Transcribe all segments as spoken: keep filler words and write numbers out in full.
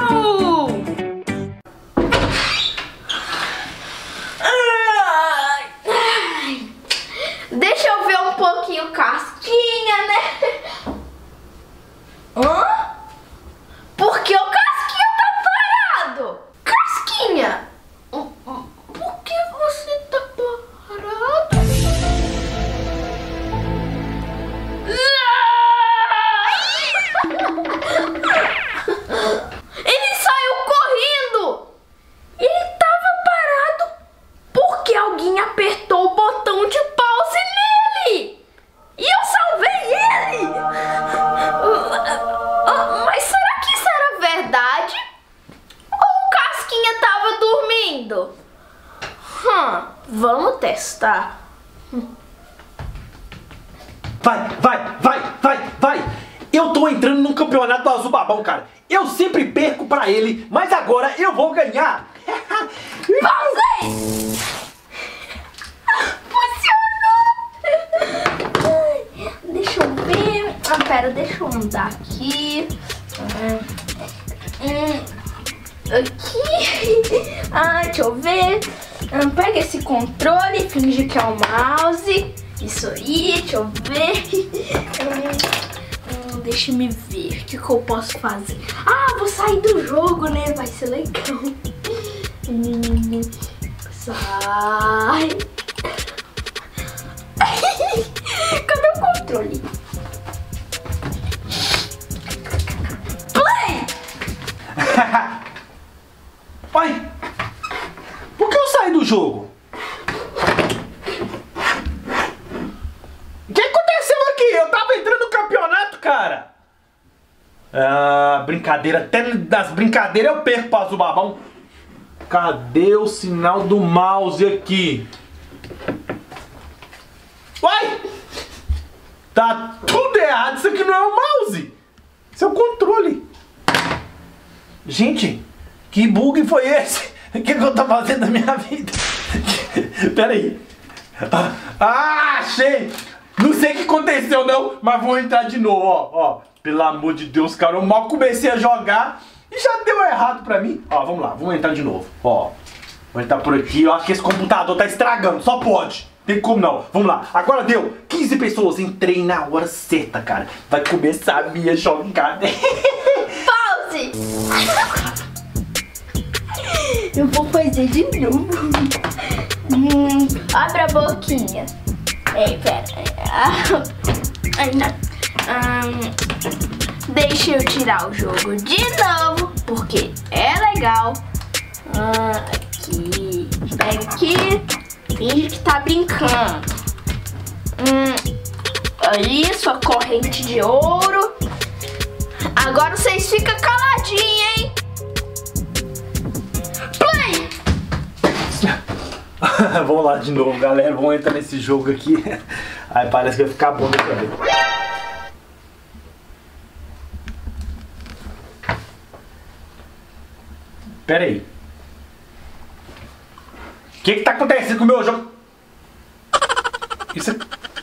Deixa eu ver um pouquinho Casquinha, né? Hã? Por que o Casquinha tá parado? Casquinha, por que você tá parado? Ele saiu correndo! Ele tava parado porque alguém apertou o botão de pause nele! E eu salvei ele! Mas será que isso era verdade? Ou o Casquinha tava dormindo? Hum, vamos testar. Vai, vai, vai, vai, vai! Eu tô entrando num campeonato do Azul Babão, cara. Eu sempre perco pra ele, mas agora eu vou ganhar. Pausei! Funcionou! Deixa eu ver. Ah, pera, deixa eu andar aqui. Aqui. Ah, deixa eu ver. Pega esse controle, finge que é o mouse. Isso aí, deixa eu ver. Deixa me ver o que, que eu posso fazer. Ah, vou sair do jogo, né? Vai ser legal. Hum, sai. Cadê o controle? Play! Pai, por que eu saí do jogo? O que aconteceu aqui? Eu tava entrando no campeonato, cara. Ah, brincadeira. Até das brincadeiras eu perco para Azul Babão. Cadê o sinal do mouse aqui? Uai! Tá tudo errado. Isso aqui não é o mouse. Isso é o controle. Gente, que bug foi esse? O que, que eu tô fazendo na minha vida? Pera aí. Ah, achei! Não sei o que aconteceu não, mas vou entrar de novo, ó, ó. Pelo amor de Deus, cara, eu mal comecei a jogar e já deu errado pra mim. Ó, vamos lá, vamos entrar de novo, ó. Vou entrar por aqui, eu acho que esse computador tá estragando, só pode. Tem como não, vamos lá. Agora deu quinze pessoas, entrei na hora certa, cara. Vai começar a minha jogada. Pause! Eu vou fazer de novo. Hum, abre a boquinha. Ei, pera. Hum, deixa eu tirar o jogo de novo, porque é legal. Ah, aqui. Pega aqui. Finge que tá brincando. Hum, ali, sua corrente de ouro. Agora vocês ficam caladinhos, hein? Play! Vamos lá de novo, galera. Vamos entrar nesse jogo aqui. Aí parece que vai ficar bom dessa vez. Pera aí. O que que tá acontecendo com o meu jogo? Isso é...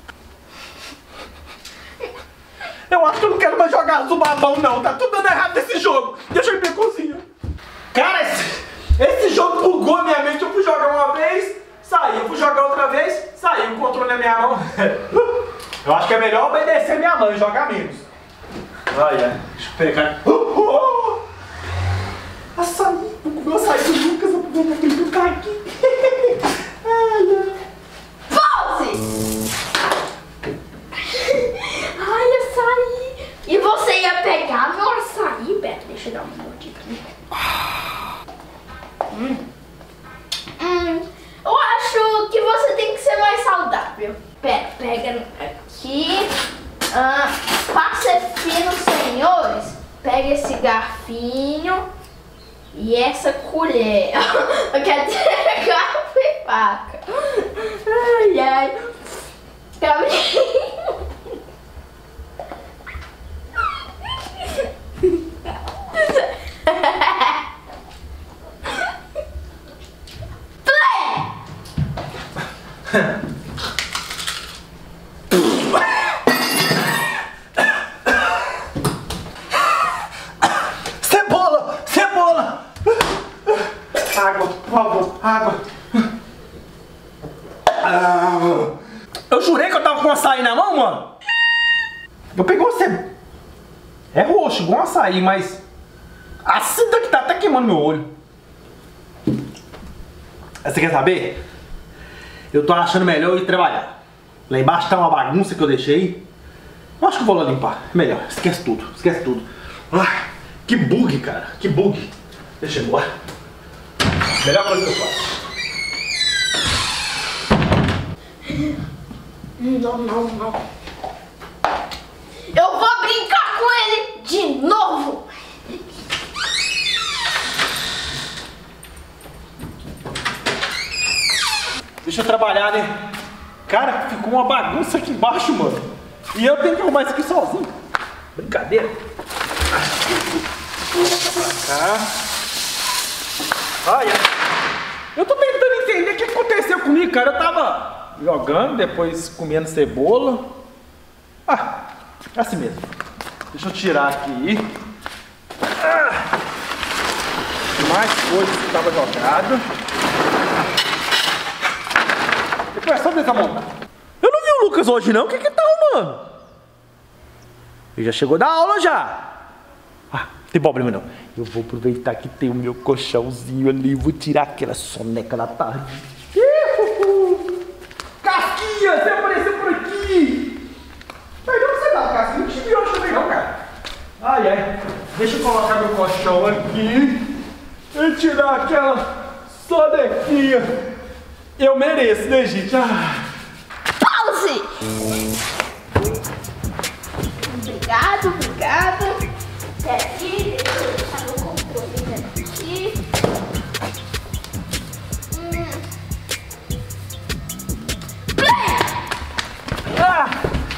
Eu acho que eu não quero mais jogar Azul Babão, não. Tá tudo dando errado nesse jogo. Deixa eu ir pra cozinha. Cara, esse, esse jogo bugou a minha mente. Eu fui jogar uma vez, saí. Eu fui jogar outra vez, saí. O controle na minha mão. Eu acho que é melhor obedecer minha mãe, jogar menos. Olha, deixa eu pegar. Açaí, vou comer o açaí do Lucas. Eu vou brincar aqui. Ai, ai. Pause! Ai, açaí! E você ia pegar meu açaí? Pera, deixa eu dar uma mordida aqui. Hum. Hum, eu acho que você tem que ser mais saudável. Pera, pega aqui. Ah, para ser fino, senhores, pega esse garfinho e essa colher. Quer dizer, garfo e faca. Ai, ai. Gabriel. Cebola! Cebola! Eu peguei você. É roxo, igual um açaí, mas a cinta que tá até queimando meu olho. Você quer saber? Eu tô achando melhor eu ir trabalhar. Lá embaixo tá uma bagunça que eu deixei. Eu acho que eu vou lá limpar. Melhor, esquece tudo, esquece tudo. Ah, que bug, cara, que bug. Deixa eu ir embora. Melhor coisa que eu faço. Não, não, não. Eu vou brincar com ele de novo. Deixa eu trabalhar, né? Cara, ficou uma bagunça aqui embaixo, mano. E eu tenho que arrumar isso aqui sozinho. Brincadeira. Pra cá. Ai, ai. Eu tô tentando entender o que aconteceu comigo, cara. Eu tava jogando, depois comendo cebola. Ah, é assim mesmo. Deixa eu tirar aqui. Ah, mais coisas que tava jogado. Depois é só desmontar. Eu não vi o Lucas hoje não. O que que ele tá arrumando? Ele já chegou da aula já. Ah, não tem problema não. Eu vou aproveitar que tem o meu colchãozinho ali. Vou tirar aquela soneca da tarde. Casquinha, você apareceu por aqui. Mas não você dá, Casquinha. Não te vi hoje também não, cara. Ai, ai. Deixa eu colocar meu colchão aqui. E tirar aquela sonequinha. Eu mereço, né, gente? Ah. Pause! Obrigado, obrigado. Aqui, deixa eu deixar meu controle aqui. Hum. Ah.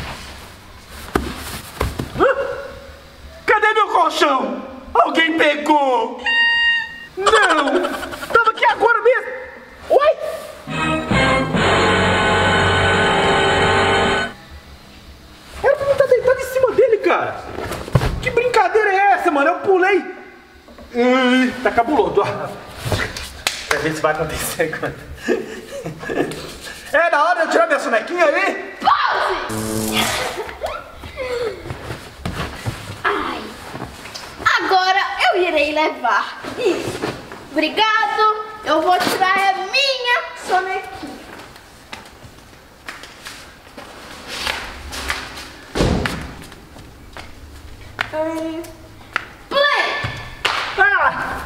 Ah. Cadê meu colchão? Alguém pegou? Não! Tava aqui agora mesmo! Oi! Era pra eu estar deitado em cima dele, cara! Que brincadeira é essa, mano? Eu pulei! Ui, tá cabuloso, ó! Quer ver se vai acontecer agora? É na hora de eu tirar minha sonequinha aí? Pause! Ai! Agora eu irei levar isso. Obrigado! Eu vou tirar a minha sonequinha. Hum. Play! Ah!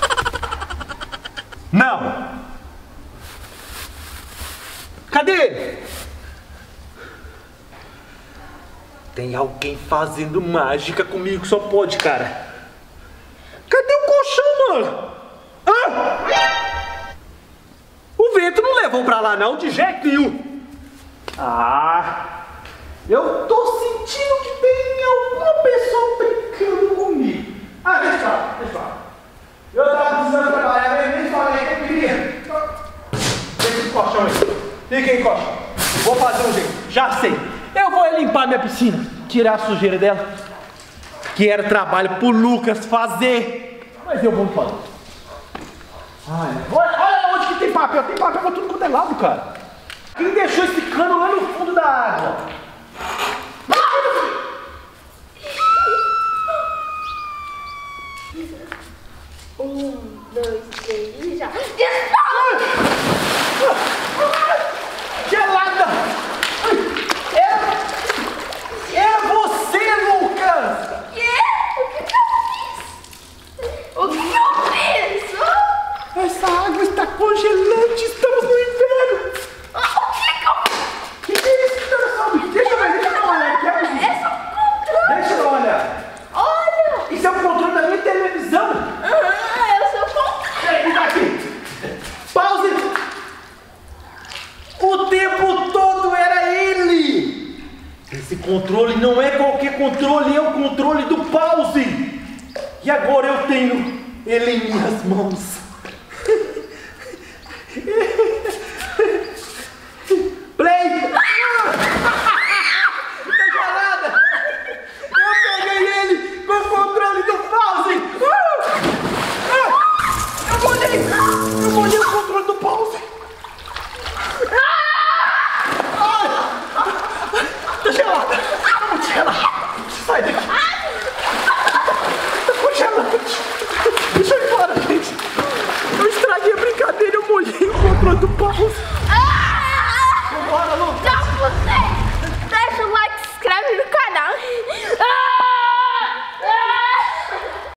Não! Cadê ele? Tem alguém fazendo mágica comigo, só pode, cara. Cadê o colchão, mano? Ah! O vento não levou pra lá não, de jeito nenhum. Ah! Eu tô sentindo que tem alguma pessoa brincando comigo. Ah, deixa eu falar, deixa eu falar. Eu tava precisando trabalhar, eu nem falei que eu queria. Deixa esse colchão aí. Fica aí, colchão. Vou fazer um jeito, já sei. Eu vou limpar minha piscina, tirar a sujeira dela. Que era trabalho pro Lucas fazer. Mas eu vou fazer. Olha, olha onde que tem papel. Tem papel pra tudo quanto é lado, cara. Quem deixou esse cano lá no fundo da água? Um, dois, três e já. Gelada! É, é você, Lucas! O quê? O que que eu fiz? O que que eu fiz? Oh? Essa água está congelante, estamos no inverno! Oh, o que que eu fiz? Que que é isso que tá sobe? Deixa eu ver, deixa eu dar uma olhada aqui, rapidinho. É só um controle. Deixa eu dar uma olhada. Olha! Isso é o controle da minha televisão! Ah, eu sou o controle. Peraí, tá aqui! Pause! O tempo todo era ele! Esse controle não é qualquer controle, é o controle do pause! E agora eu tenho ele em minhas mãos. Play! Tá gelada! Eu peguei ele com o controle do pause! Eu molhei! Eu molhei o controle do pause! Tá gelada! Tá muito gelada! Pronto, pausa.